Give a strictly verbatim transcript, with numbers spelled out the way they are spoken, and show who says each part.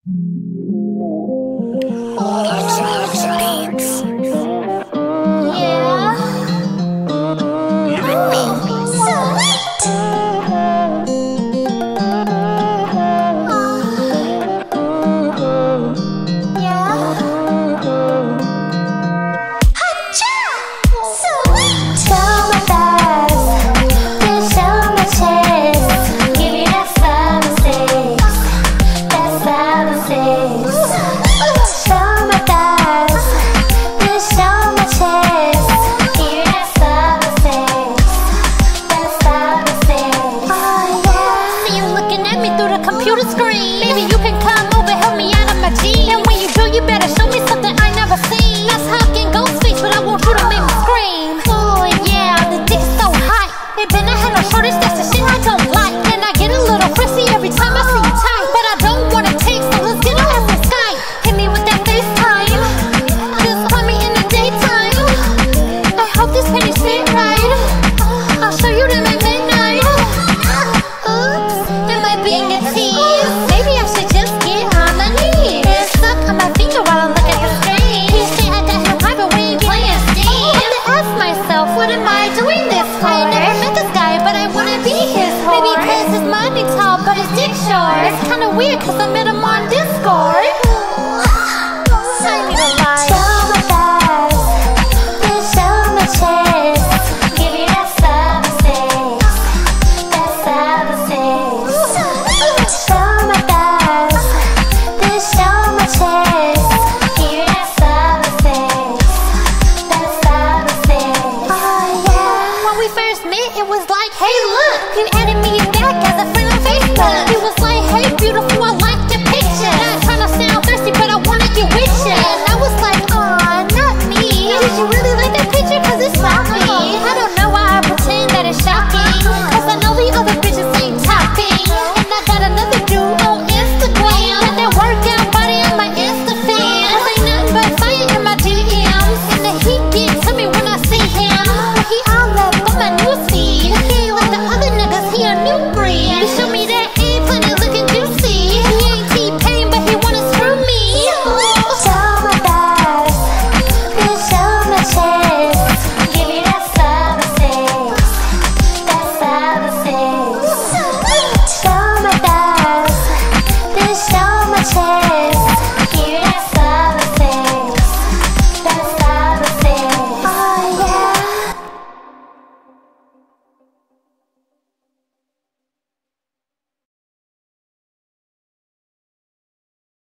Speaker 1: Computer screen. Baby, you can come over, help me out of my jeans. And when you do, you better show me something I never seen. Let's hug and go face, but I want you to make me scream. Oh yeah, the dick's so hot. It been a head on shortage, that's the shit I don't like. And I get a little frisky every time I see you tight. But I don't wanna take, so let's get on the Skype. Hit me with that FaceTime. Just call me in the daytime. I hope this penny's fit right. I'll show you them at midnight. Oops, am I being a tease? Maybe I should just get on my knees and suck on my finger while I look at the screen. He say I got him private when you playing Steam. I had to ask myself, what am I doing this for? I never met this guy, but I wanna be his whore. Maybe cause his money tall, but his dick short. It's kinda weird cause I met him on Discord.